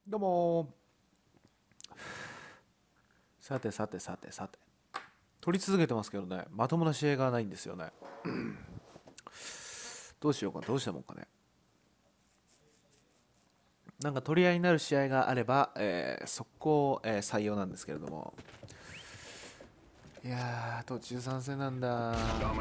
どうもさてさてさてさて、取り続けてますけどね、まともな試合がないんですよね。どうしようか、どうしたもんかね。なんか取り合いになる試合があれば、速攻、採用なんですけれども。いやー、途中参戦なんだ。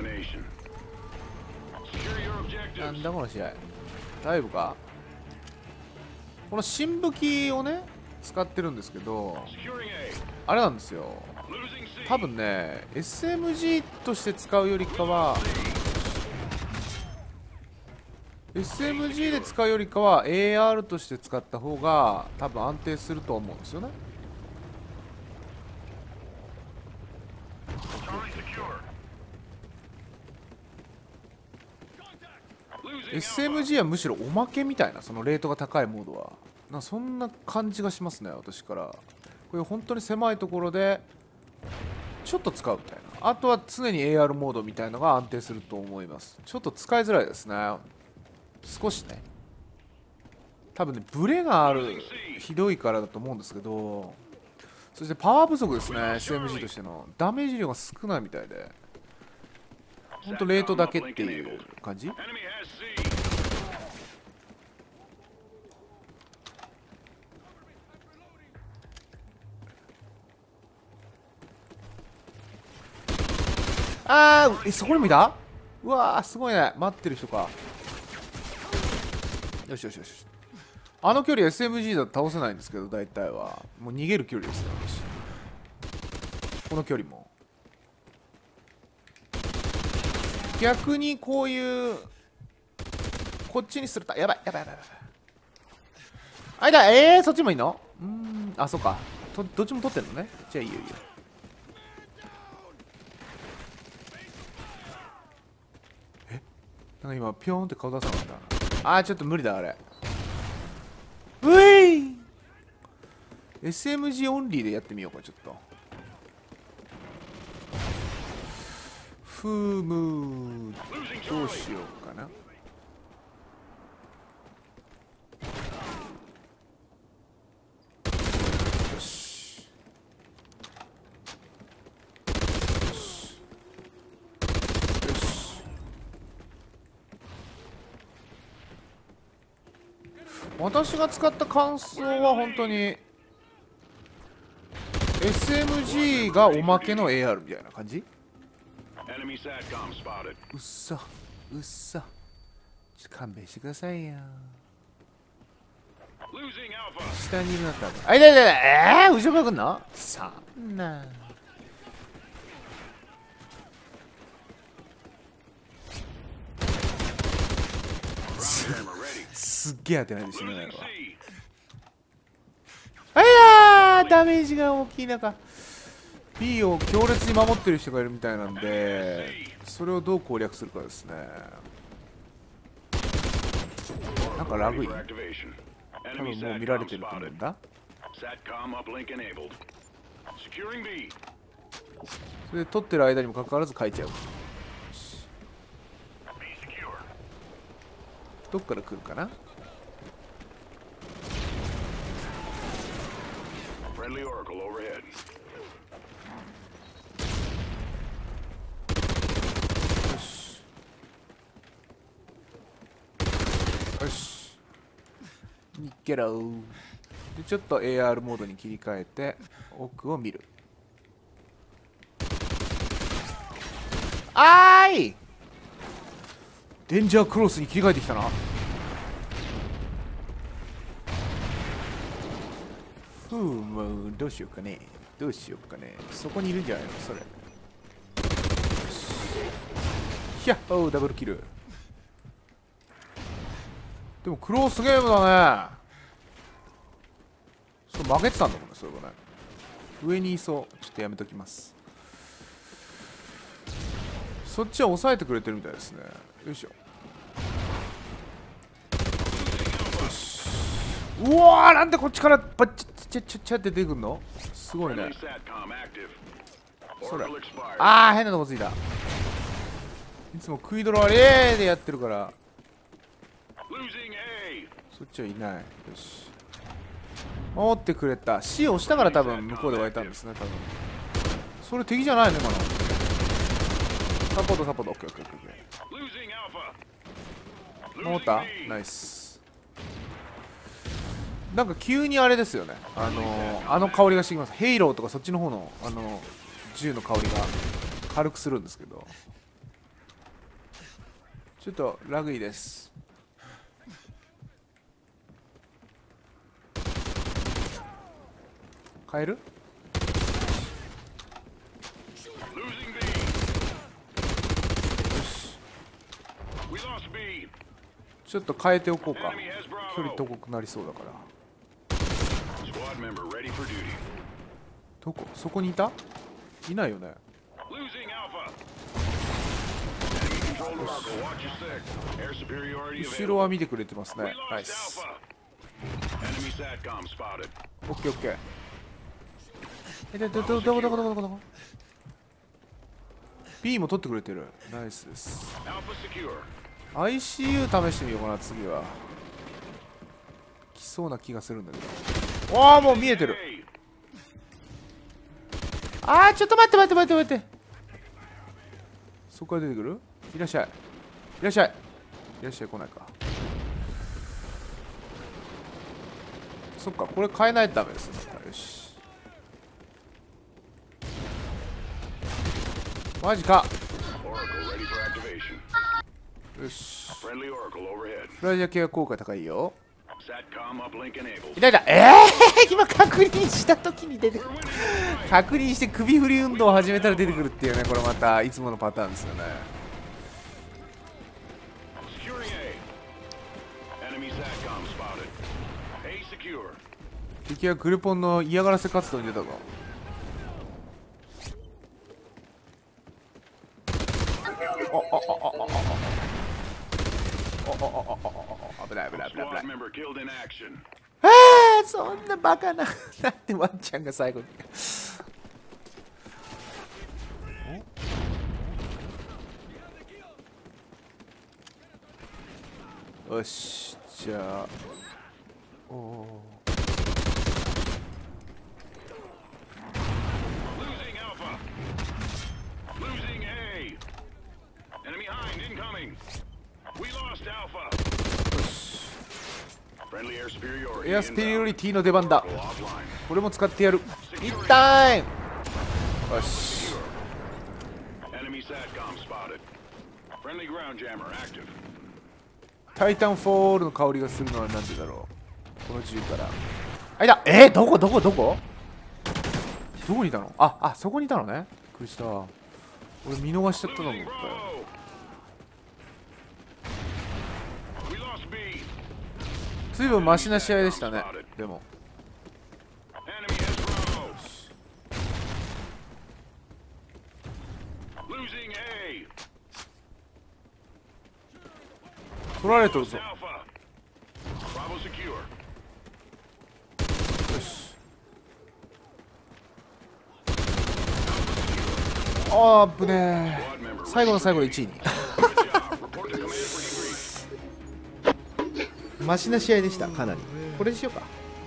なんだこの試合。大丈夫か。この新武器をね、使ってるんですけど、あれなんですよ。多分ね、SMG として使うよりかは、SMG で使うよりかは AR として使った方が多分安定すると思うんですよね。SMG はむしろおまけみたいな、そのレートが高いモードはそんな感じがしますね、私から。これ本当に狭いところでちょっと使うみたいな。あとは常に AR モードみたいのが安定すると思います。ちょっと使いづらいですね、少しね。多分ね、ブレがある、ひどいからだと思うんですけど、そしてパワー不足ですね。 SMG としてのダメージ量が少ないみたいで、ほんとレートだけっていう感じ。そこにもいた。うわー、すごいね。待ってる人か。よしよしよし。あの距離 SMG だと倒せないんですけど、大体はもう逃げる距離ですね、私。この距離も逆にこういうこっちにするとやばいやばいやばいやばい。あいだ、そっちもいいの。あ、そっか。どっちも取ってんのね。じゃあいいよいいよ。なんか今ピョーンって顔出さなかった。ちょっと無理だあれ。うえい SMG オンリーでやってみようか、ちょっと。フームどうしようかな。よしよしよし。私が使った感想は本当に SMG がおまけの AR みたいな感じ。うっそうっそ、ちょっと勘弁してくださいよ。下にいるなったらあいだいだいだ、後ろから来んの。そんなすっげえ当てないで死ねないわ。ダメージが大きい中 B を強烈に守ってる人がいるみたいなんで、それをどう攻略するかですね。なんかラグい。多分もう見られてると思うんだ。それで取ってる間にもかかわらず書いちゃう。どっから来るかな。よしいけろ。でちょっと AR モードに切り替えて奥を見る。デンジャークロスに切り替えてきたな。もうどうしようかね、どうしようかね。そこにいるんじゃないのそれ。ヒャッホーダブルキル。でもクロースゲームだね。そう負けてたんだもんね、それはね。上にいそう。ちょっとやめときます。そっちは抑えてくれてるみたいですね。よいしょ。よし。うわー、なんでこっちからバッチッチャッチャッチャって出てくんの。すごいね。それ変なとこついた。いつも食いドラでやってるからそっちはいない。よし守ってくれた。 C を押したから多分向こうで湧いたんですね。多分それ敵じゃないのかな。サポートサポート。オッケーオッケーオッケー。守った。ナイス。なんか急にあれですよね、あの香りがしてきます。ヘイローとかそっちの方の銃の香りが軽くするんですけど、ちょっとラグいいです。変える？ちょっと変えておこうか。距離遠くなりそうだから。どこ？そこにいた？いないよね。後ろは見てくれてますね。ナイス。オッケーオッケー。どこ B も取ってくれてる。ナイスです。 ICU 試してみようかな。次は来そうな気がするんだけど。わあ、もう見えてる。あー、ちょっと待って。そこから出てくる？いらっしゃい来ないか。そっか、これ変えないとダメですね。よし、マジか。よし、フライジャー系は効果高いよ。いた今確認した時に出てくる。確認して首振り運動を始めたら出てくるっていうね。これまたいつものパターンですよね。敵はグルポンの嫌がらせ活動に出たぞ。危ない。そんなバカな。なんでワンちゃんが最後に。よし、じゃあエアスペリオリティの出番だ。これも使ってやる。痛い。よし、タイタンフォールの香りがするのはなんでだろう。この銃から。あいだ。どこどこにいたの？そこにいたのね。びっくりした。俺見逃しちゃったと思ったよ。ずいぶんマシな試合でしたね。でも取られとるぞ。よし、ぶねー。最後の最後で1位にマシな試合でした。かなり。これにしようか。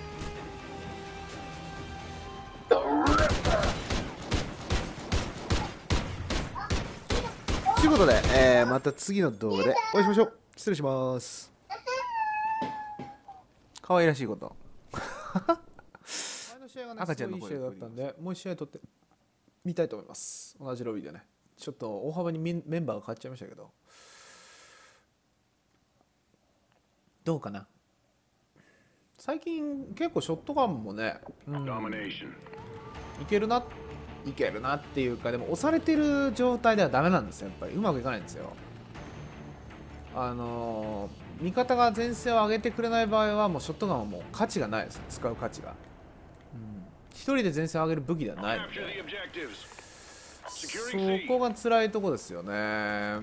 ということで、また次の動画でお会いしましょう。失礼します。可愛らしいこと赤ちゃんの声だったんで、もう一試合取ってみたいと思います。同じロビーでね。ちょっと大幅にメンバーが変わっちゃいましたけど、どうかな。最近結構ショットガンもね、いけるなっていうか、でも押されてる状態ではダメなんですよ。やっぱりうまくいかないんですよ。味方が前線を上げてくれない場合はもうショットガンはもう価値がないです。使う価値が、一人で前線を上げる武器ではないので、そこが辛いとこですよね。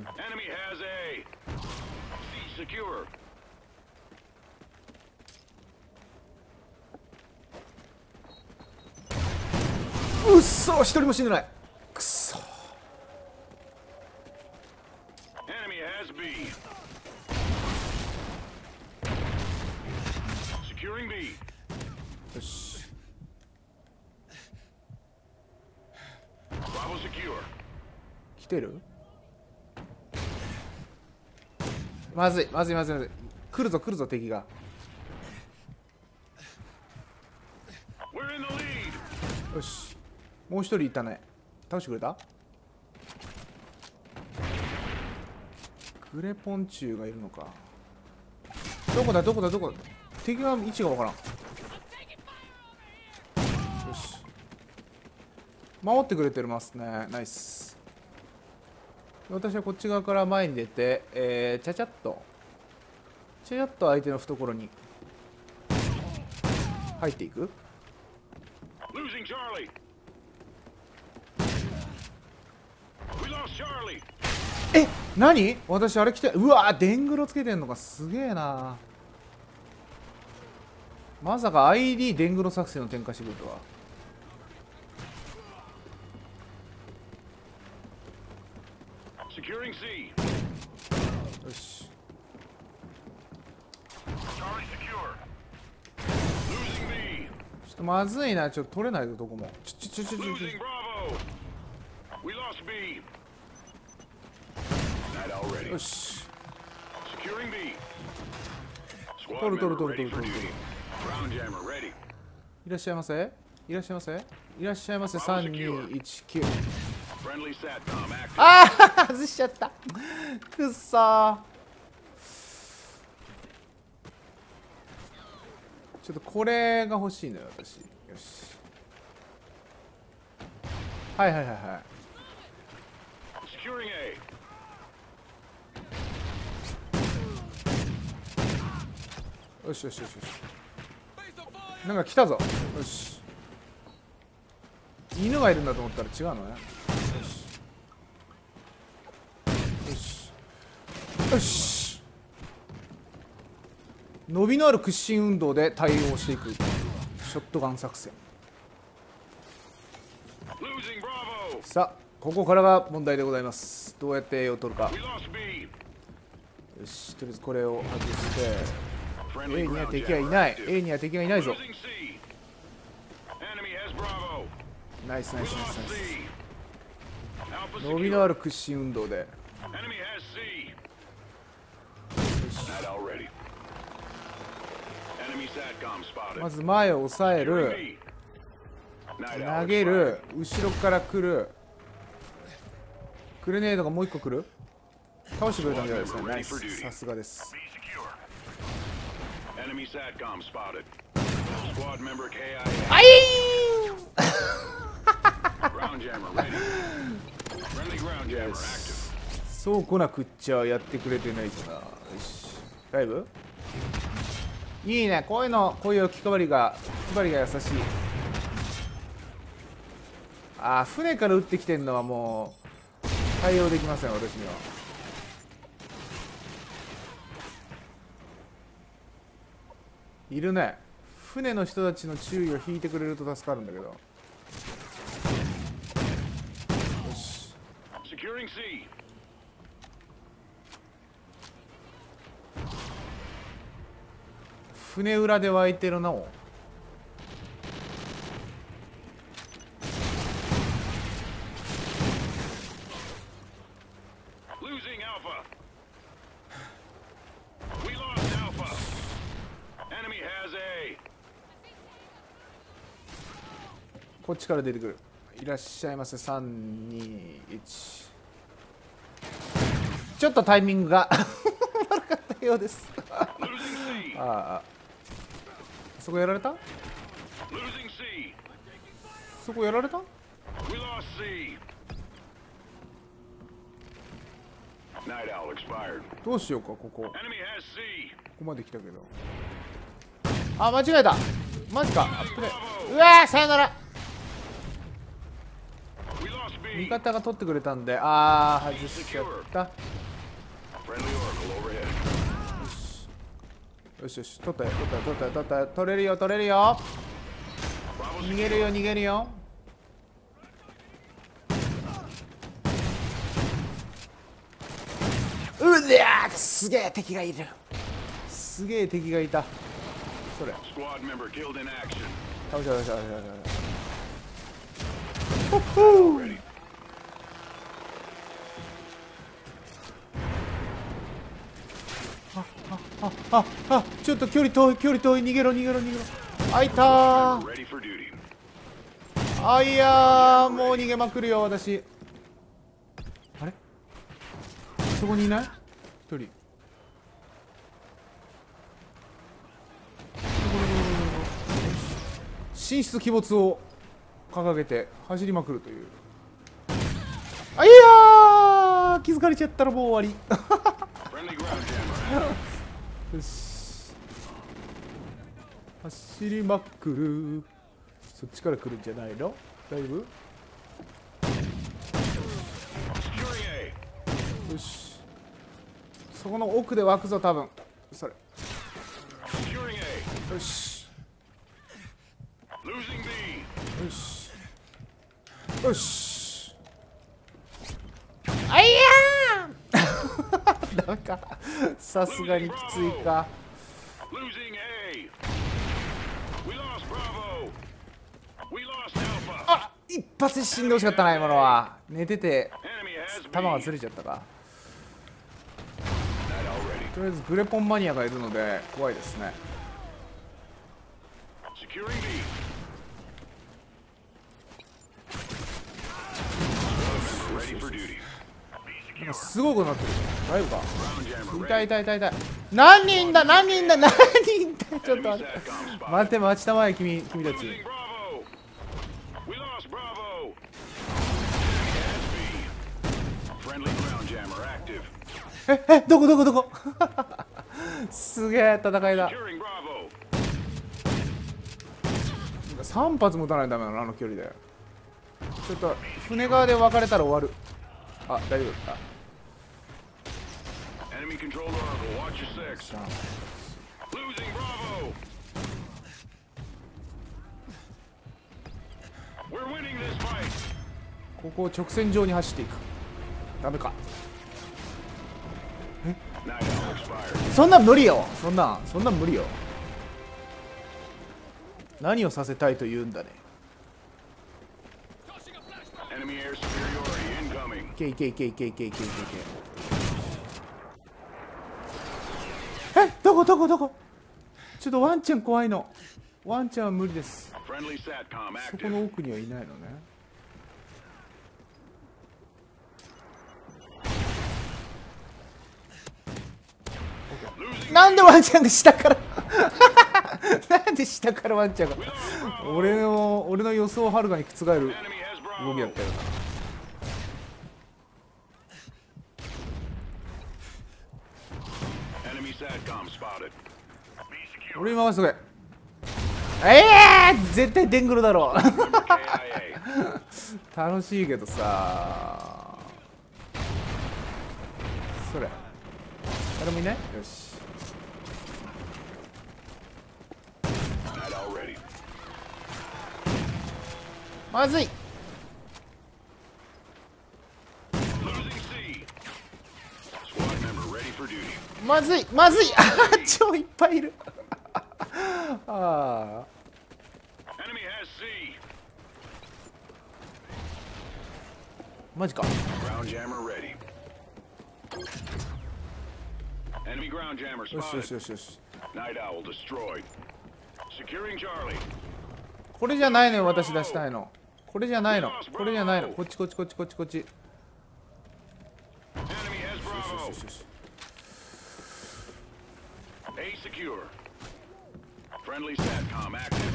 うっそ、一人も死んでない。くっそ。 よし。来てる？まずいまずいまずいまずい。来るぞ来るぞ敵が。よし、もう一人いたね。倒してくれた？グレポンチュウがいるのか。どこだどこだどこだ。敵が位置がわからん。よし、守ってくれてますね。ナイス。私はこっち側から前に出て、ちゃちゃっと相手の懐に入っていく。え、何？私あれ来て、うわー、デングロつけてんのか。すげえな。まさか ID デングロ作戦を展開してくるとは。よし、ちょっとまずいな。ちょっと取れないぞどこも。よし、取る。いらっしゃいませ、いらっしゃいませ、いらっしゃいませ。3219。ああ、外しちゃった。くっそー。ちょっとこれが欲しいのよ私。よし、はいはいはいはい。よしよしよしよし。なんか来たぞ。よし、犬がいるんだと思ったら違うのね。よしよし。伸びのある屈伸運動で対応していくショットガン作戦。さあここからが問題でございます。どうやって A を取るか。よし、とりあえずこれを外して。A には敵はいない。A には敵がいないぞ。ナイスナイスナイスナイス。伸びのある屈伸運動で。まず前を押さえる、投げる、後ろから来る。グレネードがもう一個来る。倒してくれたんじゃないですか。ナイス、さすがです。あいーそうこなくっちゃやってくれてないかな。よし、ライブいいね。こういうの、こういう気配りが優しい。ああ、船から撃ってきてんのはもう対応できません私には。いるね。船の人たちの注意を引いてくれると助かるんだけど。よし、船裏で湧いてるな。おこっちから出てくる。いらっしゃいませ。321。ちょっとタイミングが悪かったようですああ、そこやられた。そこやられた。どうしようか。ここまで来たけど。あ、間違えた。マジか。アップで。うわー、さよなら。味方が取ってくれたんで、あー、外しちゃった。よしよし、取ったよ取れるよ逃げるよ。うわー、すげえ敵がいた。 それ Squad member killed in action. 倒した倒した倒した倒したほっほー Ready. あちょっと距離遠い距離遠い逃げろ逃げろ逃げろあいたー Ready for duty. あいやーもう逃げまくるよ私あれそこにいない一人神出鬼没を掲げて走りまくるというあいやー気づかれちゃったらもう終わり Friendly ground jammer. よし走りまくるそっちから来るんじゃないのだいぶ Securing A. よしそこの奥で湧くぞ多分それ Securing A. よし Losing B. よしよしあいやーダメかさすがにきついか Losing A. We lost Bravo. We lost Alpha. あ一発で死んでほしかったな今のは寝てて Enemy has 弾が B. ずれちゃったか Night already. とりあえずグレポンマニアがいるので怖いですね Securing B. Ready for duty. なんかすごくなってる大丈夫か Ground jammer 痛い ready. 痛い痛い痛い何人だ何人だ何人だちょっと Enemy 待って SATCOM spotted. 待って待ちたまえ君たち Losing Bravo. We lost Bravo. Enemy has B. Friendly ground jammer active. どこどこどこすげえ戦いだ Securing Bravo. 3発も撃たないとダメなのあの距離でちょっと船側で分かれたら終わるあ大丈夫だ Enemy controlled Oracle. Watch your six. さあ Losing Bravo. We're winning this fight. ここを直線上に走っていくダメか Night owl expired. そんなん無理よそんなん無理よ何をさせたいと言うんだね Enemy air superiority incoming. いけいけいけいけいけいけいけいけどこどこどこちょっとワンちゃん怖いのワンちゃんは無理です Friendly SATCOM そこ active. の奥にはいないのね Losing なんでワンちゃんが下からなんで下からワンちゃんが We lost Bravo. 俺の予想をはるかに覆る Enemy has 動きだ Bravo. ったよな Enemy SATCOM spotted. Be secure. 俺今はすごい絶対デングルだろ Member KIA. 楽しいけどさそれ誰もいないよし Night owl ready. まずい Losing C. Squad member ready for duty. まずいまずい超いっぱいいるあ Enemy has C. マジか Ground jammer ready. Enemy ground jammer よしよし spotted. よしよし Night owl destroyed. Securing Charlie. これじゃないのよ私出したいのこれじゃないのこれじゃないのこっちこっちこっちこっちこっちよ Enemy has し Bravo. よしよし A secure. Friendly SATCOM active.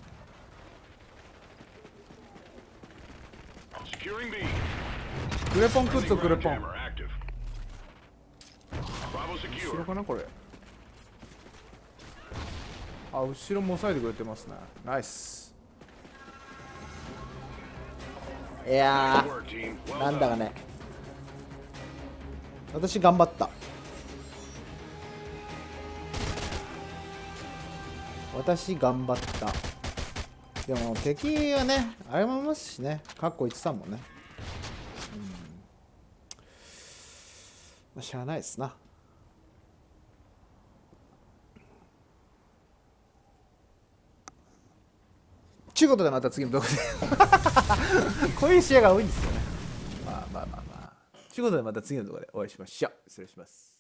Securing B. グレポン食っ Friendly とグレ ground ポン jammer active. Bravo 後 secure. ろかなこれあ後ろも押さえてくれてますねナイスいや Good work, team. Well なんだ done. かね私頑張った私頑張ったでも敵はねあれもいますしねかっこ言ってたもんねまあしゃあないですなちゅうことでまた次の動画でこういう試合が多いんですよね。まあちゅうことでまた次の動画でお会いしましょう。失礼します。